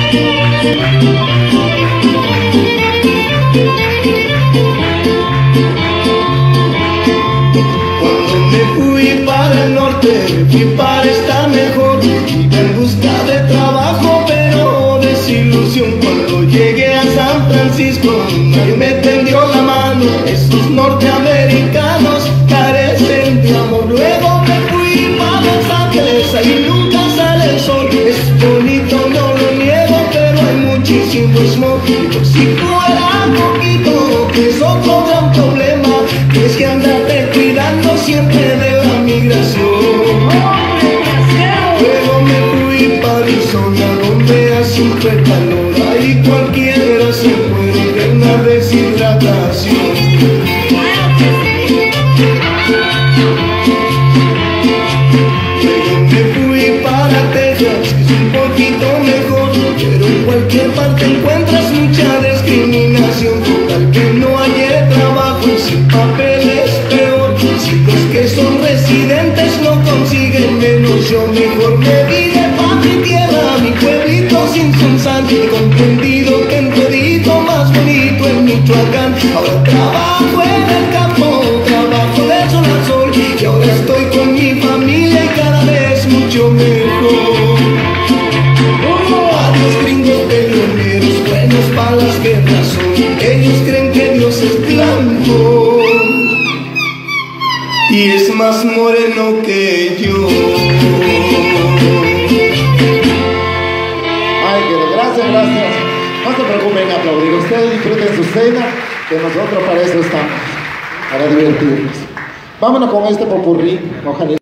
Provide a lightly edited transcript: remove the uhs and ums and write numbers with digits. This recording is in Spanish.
Cuando me fui para el norte, me fui para estar mejor. Iba en busca de trabajo, pero desilusión. Cuando llegué a San Francisco, nadie me tendió la mano. Estos norteamericanos carecen de amor. Luego me fui para Los Ángeles, ahí nunca sale el sol. Es bonito, no lo niego, pero hay muchísimo smog. Y por si fuera poquito, que es otro gran problema, que es que andarte cuidando siempre de la migración. Luego me fui para Arizona, donde hace un buen calor. Ahí cualquiera se muere de una deshidratación. Luego me fui para Texas, que es un poquito mejor, pero en cualquier parte encuentras mucha discriminación. Total que no haya trabajo y sin papeles peor. Si los que son residentes no consiguen menos, yo mejor me vine pa' mi tierra, mi pueblito sin Sunsan. He comprendido que en todito más bonito es Michoacán. Ahora trabajo en el campo, trabajo de sol a sol, y ahora estoy con mi familia y cada vez mucho mejor. Adiós gringos peleoneros, buenos para las guerras son. Ellos creen que Dios es blanco y es más moreno que yo. Ay, que gracias, gracias. No se preocupen aplaudir. Ustedes disfruten su cena, que nosotros para eso estamos, para divertirnos. Vámonos con este popurrí. Ojalá.